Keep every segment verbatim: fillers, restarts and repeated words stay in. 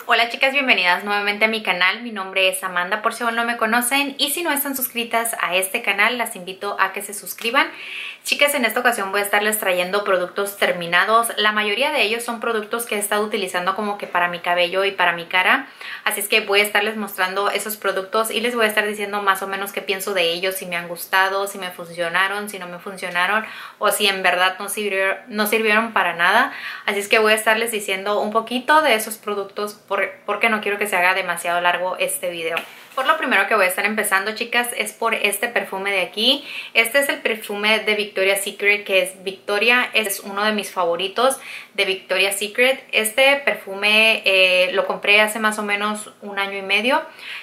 Hola chicas, bienvenidas nuevamente a mi canal. Mi nombre es Amanda, por si aún no me conocen, y si no están suscritas a este canal las invito a que se suscriban. Chicas, en esta ocasión voy a estarles trayendo productos terminados. La mayoría de ellos son productos que he estado utilizando como que para mi cabello y para mi cara, así es que voy a estarles mostrando esos productos y les voy a estar diciendo más o menos qué pienso de ellos, si me han gustado, si me funcionaron, si no me funcionaron o si en verdad no sirvieron, no sirvieron para nada. Así es que voy a estarles diciendo un poquito de esos productos por porque no quiero que se haga demasiado largo este video. Por lo primero que voy a estar empezando, chicas, es por este perfume de aquí. Este es el perfume de Victoria's Secret, que es Victoria. Es uno de mis favoritos de Victoria's Secret. Este perfume eh, lo compré hace más o menos un año y medio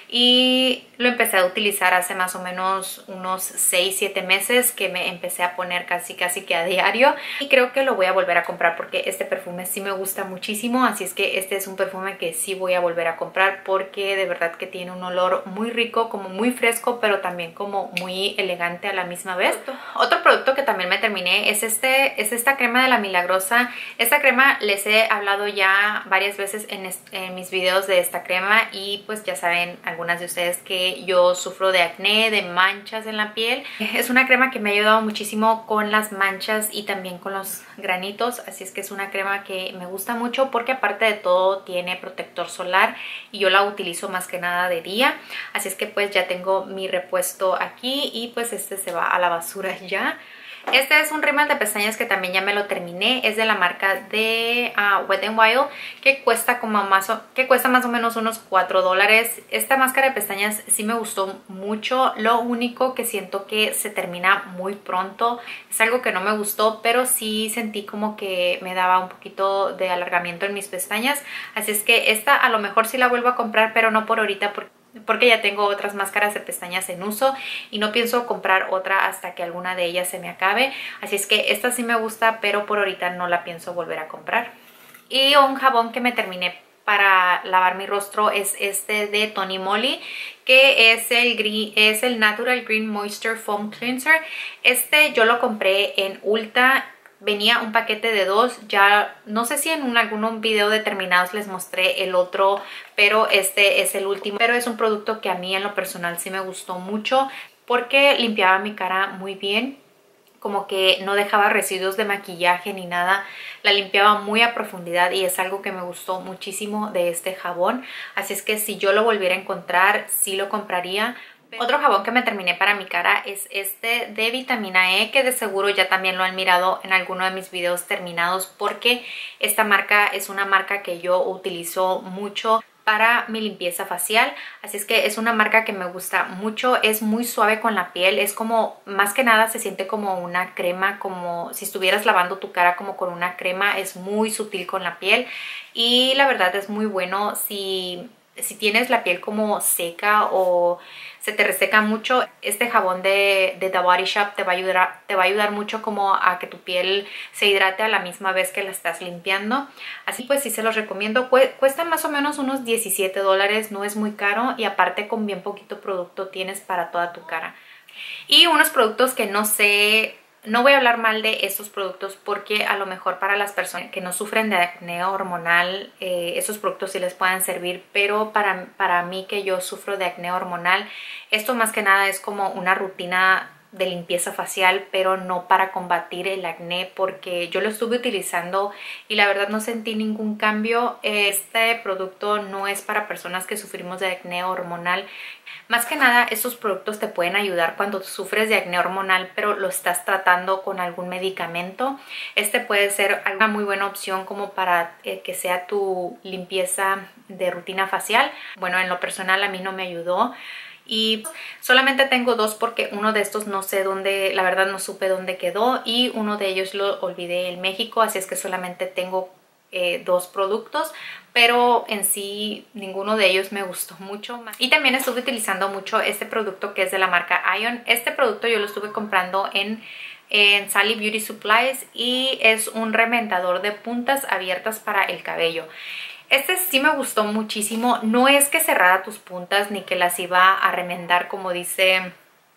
y lo empecé a utilizar hace más o menos unos seis siete meses, que me empecé a poner casi casi que a diario, y creo que lo voy a volver a comprar porque este perfume sí me gusta muchísimo. Así es que este es un perfume que sí voy a volver a comprar porque de verdad que tiene un olor muy rico, como muy fresco, pero también como muy elegante a la misma vez. Otro producto que también me terminé es, este, es esta crema de La Milagrosa. Esta crema les he hablado ya varias veces en, en mis videos de esta crema, y pues ya saben algunas de ustedes que yo sufro de acné, de manchas en la piel. Es una crema que me ha ayudado muchísimo con las manchas y también con los granitos, así es que es una crema que me gusta mucho porque aparte de todo tiene protector solar y yo la utilizo más que nada de día. Así es que pues ya tengo mi repuesto aquí y pues este se va a la basura ya. Este es un rímel de pestañas que también ya me lo terminé. Es de la marca de uh, Wet n Wild, que cuesta como más o, que cuesta más o menos unos cuatro dólares. Esta máscara de pestañas sí me gustó mucho. Lo único que siento que se termina muy pronto. Es algo que no me gustó, pero sí sentí como que me daba un poquito de alargamiento en mis pestañas. Así es que esta a lo mejor sí la vuelvo a comprar, pero no por ahorita porque porque ya tengo otras máscaras de pestañas en uso y no pienso comprar otra hasta que alguna de ellas se me acabe. Así es que esta sí me gusta, pero por ahorita no la pienso volver a comprar. Y un jabón que me terminé para lavar mi rostro es este de Tony Moly, que es el, green, es el Natural Green Moisture Foam Cleanser. Este yo lo compré en Ulta. Venía un paquete de dos, ya no sé si en un, algún video determinados les mostré el otro, pero este es el último. Pero es un producto que a mí en lo personal sí me gustó mucho porque limpiaba mi cara muy bien, como que no dejaba residuos de maquillaje ni nada, la limpiaba muy a profundidad y es algo que me gustó muchísimo de este jabón. Así es que si yo lo volviera a encontrar, sí lo compraría. Otro jabón que me terminé para mi cara es este de vitamina E, que de seguro ya también lo han mirado en alguno de mis videos terminados porque esta marca es una marca que yo utilizo mucho para mi limpieza facial. Así es que es una marca que me gusta mucho, es muy suave con la piel, es como, más que nada se siente como una crema, como si estuvieras lavando tu cara como con una crema. Es muy sutil con la piel y la verdad es muy bueno si, si tienes la piel como seca o se te reseca mucho. Este jabón de, de The Body Shop te va a ayudar, te va a ayudar mucho como a que tu piel se hidrate a la misma vez que la estás limpiando. Así pues sí se los recomiendo. Cuesta más o menos unos diecisiete dólares, no es muy caro y aparte con bien poquito producto tienes para toda tu cara. Y unos productos que no sé... No voy a hablar mal de estos productos porque a lo mejor para las personas que no sufren de acné hormonal, eh, estos productos sí les pueden servir, pero para, para mí que yo sufro de acné hormonal, esto más que nada es como una rutina de limpieza facial, pero no para combatir el acné, porque yo lo estuve utilizando y la verdad no sentí ningún cambio. Este producto no es para personas que sufrimos de acné hormonal. Más que nada estos productos te pueden ayudar cuando sufres de acné hormonal pero lo estás tratando con algún medicamento. Este puede ser una muy buena opción como para eh, que sea tu limpieza de rutina facial. Bueno, en lo personal a mí no me ayudó. Y solamente tengo dos porque uno de estos no sé dónde, la verdad no supe dónde quedó, y uno de ellos lo olvidé en México, así es que solamente tengo eh, dos productos, pero en sí ninguno de ellos me gustó mucho más. Y también estuve utilizando mucho este producto que es de la marca Ion. Este producto yo lo estuve comprando en en Sally Beauty Supplies y es un remendador de puntas abiertas para el cabello. Este sí me gustó muchísimo. No es que cerrara tus puntas ni que las iba a remendar como dice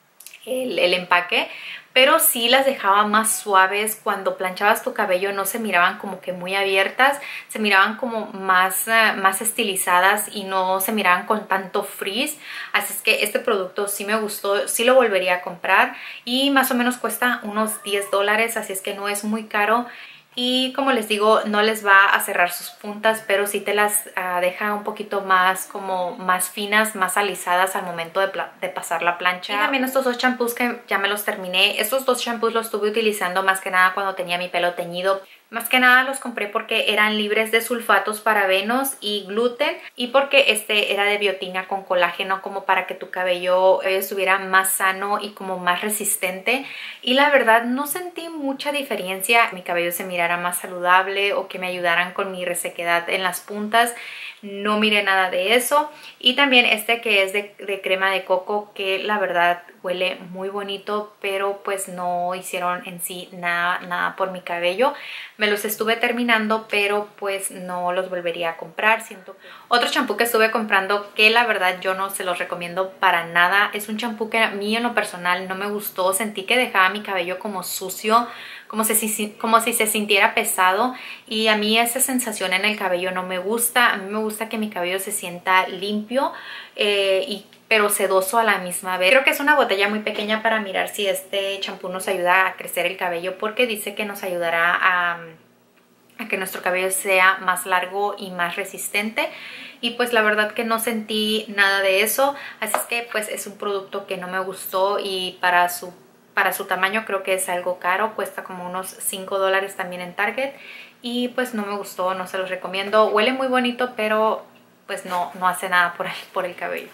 el, el empaque, pero sí las dejaba más suaves. Cuando planchabas tu cabello no se miraban como que muy abiertas, se miraban como más, uh, más estilizadas y no se miraban con tanto frizz. Así es que este producto sí me gustó, sí lo volvería a comprar y más o menos cuesta unos diez dólares, así es que no es muy caro. Y como les digo, no les va a cerrar sus puntas, pero sí te las uh, deja un poquito más como más finas, más alisadas al momento de, de pasar la plancha. Y también estos dos champús que ya me los terminé. Estos dos champús los estuve utilizando más que nada cuando tenía mi pelo teñido. Más que nada los compré porque eran libres de sulfatos, parabenos y gluten, y porque este era de biotina con colágeno, como para que tu cabello estuviera más sano y como más resistente. Y la verdad no sentí mucha diferencia, mi cabello se mirara más saludable o que me ayudaran con mi resequedad en las puntas. No miré nada de eso. Y también este que es de, de crema de coco, que la verdad huele muy bonito, pero pues no hicieron en sí nada, nada por mi cabello. Me los estuve terminando, pero pues no los volvería a comprar. Siento que... Otro champú que estuve comprando, que la verdad yo no se los recomiendo para nada, es un champú que a mí en lo personal no me gustó. Sentí que dejaba mi cabello como sucio, como si, como si se sintiera pesado, y a mí esa sensación en el cabello no me gusta. A mí me gusta que mi cabello se sienta limpio eh, y pero sedoso a la misma vez. Creo que es una botella muy pequeña para mirar si este champú nos ayuda a crecer el cabello, porque dice que nos ayudará a, a que nuestro cabello sea más largo y más resistente. Y pues la verdad que no sentí nada de eso, así es que pues es un producto que no me gustó, y para su, para su tamaño creo que es algo caro, cuesta como unos cinco dólares también en Target, y pues no me gustó, no se los recomiendo. Huele muy bonito, pero pues no, no hace nada por el, por el cabello.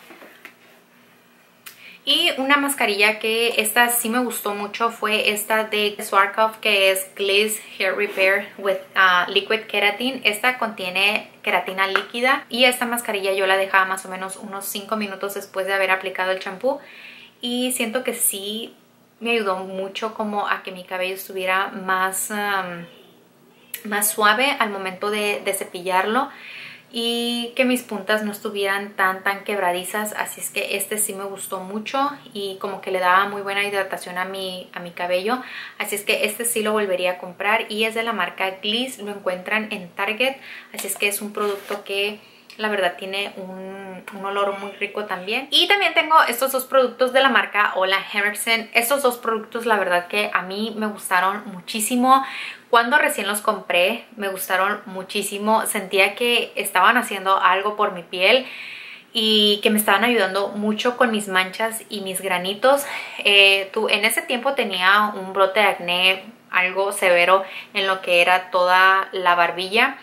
Y una mascarilla que esta sí me gustó mucho fue esta de Swarovski, que es Gliss Hair Repair with uh, Liquid Keratin. Esta contiene queratina líquida, y esta mascarilla yo la dejaba más o menos unos cinco minutos después de haber aplicado el champú, y siento que sí me ayudó mucho como a que mi cabello estuviera más, um, más suave al momento de, de cepillarlo, y que mis puntas no estuvieran tan tan quebradizas. Así es que este sí me gustó mucho y como que le daba muy buena hidratación a mi, a mi cabello. Así es que este sí lo volvería a comprar, y es de la marca Gliss, lo encuentran en Target. Así es que es un producto que la verdad tiene un, un olor muy rico también. Y también tengo estos dos productos de la marca Ole Henriksen. Estos dos productos la verdad que a mí me gustaron muchísimo. Cuando recién los compré me gustaron muchísimo. Sentía que estaban haciendo algo por mi piel y que me estaban ayudando mucho con mis manchas y mis granitos. Eh, tú, en ese tiempo tenía un brote de acné algo severo en lo que era toda la barbilla,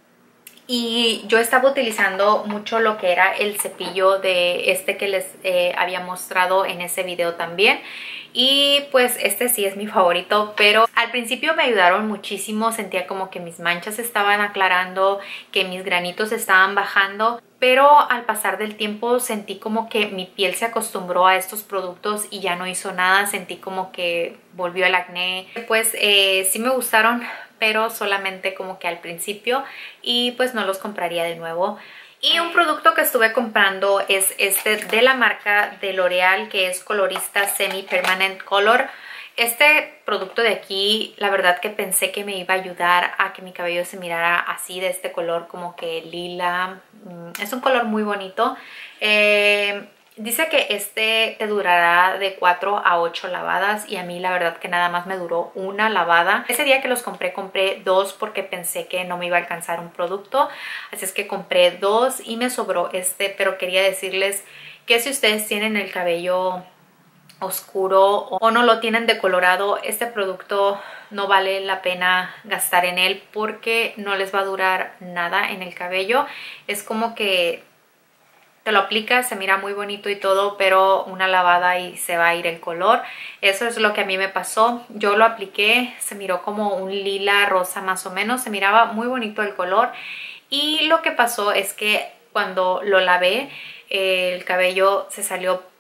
y yo estaba utilizando mucho lo que era el cepillo de este que les eh, había mostrado en ese video también. Y pues este sí es mi favorito, pero al principio me ayudaron muchísimo. Sentía como que mis manchas estaban aclarando, que mis granitos estaban bajando, pero al pasar del tiempo sentí como que mi piel se acostumbró a estos productos y ya no hizo nada. Sentí como que volvió el acné. Pues eh, sí me gustaron, pero solamente como que al principio, y pues no los compraría de nuevo. Y un producto que estuve comprando es este de la marca de L'Oreal, que es Colorista Semi Permanent Color. Este producto de aquí, la verdad que pensé que me iba a ayudar a que mi cabello se mirara así, de este color como que lila. Es un color muy bonito. Eh, Dice que este te durará de cuatro a ocho lavadas, y a mí la verdad que nada más me duró una lavada. Ese día que los compré, compré dos porque pensé que no me iba a alcanzar un producto. Así es que compré dos y me sobró este, pero quería decirles que si ustedes tienen el cabello oscuro o no lo tienen decolorado, este producto no vale la pena gastar en él porque no les va a durar nada en el cabello. Es como que te lo aplicas, se mira muy bonito y todo, pero una lavada y se va a ir el color. Eso es lo que a mí me pasó. Yo lo apliqué, se miró como un lila rosa más o menos, se miraba muy bonito el color, y lo que pasó es que cuando lo lavé, el cabello se salió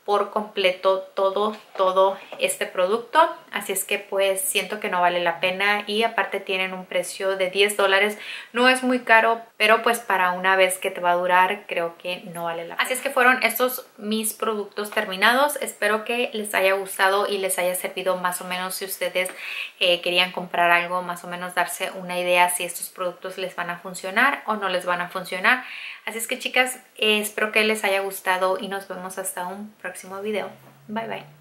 por completo todo, todo este producto. Así es que pues siento que no vale la pena y aparte tienen un precio de diez dólares. No es muy caro, pero pues para una vez que te va a durar creo que no vale la pena. Así es que fueron estos mis productos terminados. Espero que les haya gustado y les haya servido más o menos si ustedes eh, querían comprar algo, más o menos darse una idea si estos productos les van a funcionar o no les van a funcionar. Así es que chicas, eh, espero que les haya gustado y nos vemos hasta un próximo video. Bye bye.